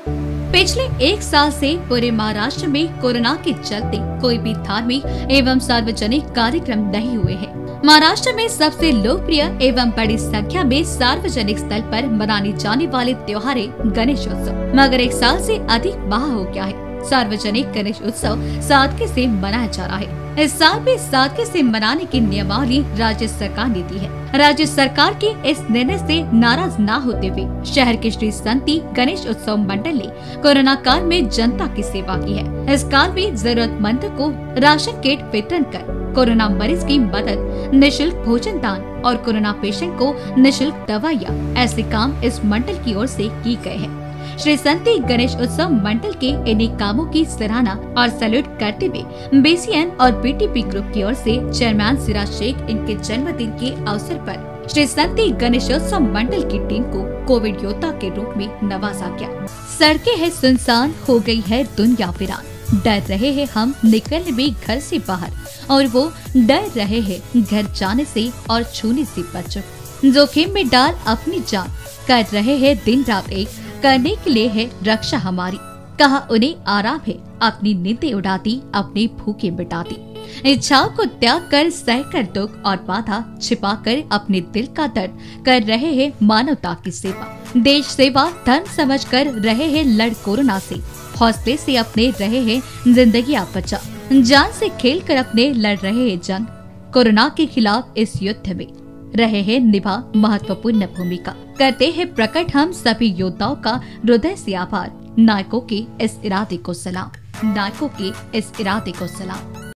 पिछले एक साल से पूरे महाराष्ट्र में कोरोना के चलते कोई भी धार्मिक एवं सार्वजनिक कार्यक्रम नहीं हुए हैं। महाराष्ट्र में सबसे लोकप्रिय एवं बड़ी संख्या में सार्वजनिक स्थल पर मनाने जाने वाले त्योहार है गणेश उत्सव। मगर एक साल से अधिक माह हो गया है सार्वजनिक गणेश उत्सव सादगी से मनाया जा रहा है। इस साल भी सादगी से मनाने की नियमावली राज्य सरकार ने दी है। राज्य सरकार के इस निर्णय से नाराज न होते हुए शहर के श्री संती गणेश उत्सव मंडल ने कोरोना काल में जनता की सेवा की है। इस काल में जरूरतमंदों को राशन किट वितरण कर कोरोना मरीज की मदद, निःशुल्क भोजन दान और कोरोना पेशेंट को निःशुल्क दवाइयाँ, ऐसे काम इस मंडल की ओर से की गए हैं। श्री संती गणेश उत्सव मंडल के इन्हीं कामों की सराहना और सैल्यूट करते हुए BCN और BTP ग्रुप की ओर से चेयरमैन सिराज शेख इनके जन्मदिन के अवसर पर श्री संती गणेशोत्सव मंडल की टीम को कोविड योद्धा के रूप में नवाजा गया। सड़कें है सुनसान, हो गई है दुनिया वीरान, डर रहे हैं हम निकलने में घर से बाहर और वो डर रहे हैं घर जाने से और छूने से बच्चों। जोखिम में डाल अपनी जान, कर रहे हैं दिन रात एक, करने के लिए है रक्षा हमारी। कहा उन्हें आराम है, अपनी नींदें उड़ाती, अपने भूखे मिटाती। इच्छाओं को त्याग कर सह कर दुख और बाधा छिपा कर अपने दिल का दर्द कर रहे हैं मानवता की सेवा। देश सेवा धर्म समझ कर रहे हैं लड़ कोरोना से, हौसले से अपने रहे हैं जिंदगी बचा, जान से खेल कर अपने लड़ रहे हैं जंग। कोरोना के खिलाफ इस युद्ध में रहे हैं निभा महत्वपूर्ण भूमिका। करते हैं प्रकट हम सभी योद्धाओं का हृदय से आभार। नायकों के इस इरादे को सलाम, नायकों के इस इरादे को सलाम।